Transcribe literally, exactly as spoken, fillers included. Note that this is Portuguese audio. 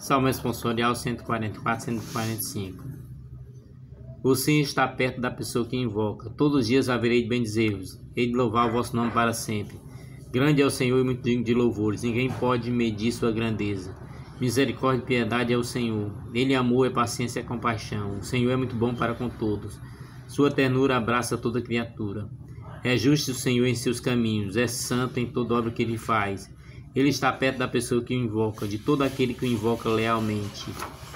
Salmo responsorial cento e quarenta e quatro, cento e quarenta e cinco. O Senhor está perto da pessoa que invoca. Todos os dias haverei de bendizer-vos. Hei de louvar o vosso nome para sempre. Grande é o Senhor e muito digno de louvores. Ninguém pode medir sua grandeza. Misericórdia e piedade é o Senhor. Ele é amor, é paciência e é compaixão. O Senhor é muito bom para com todos. Sua ternura abraça toda criatura. É justo o Senhor em seus caminhos. É santo em toda obra que ele faz. Ele está perto da pessoa que o invoca, de todo aquele que o invoca lealmente.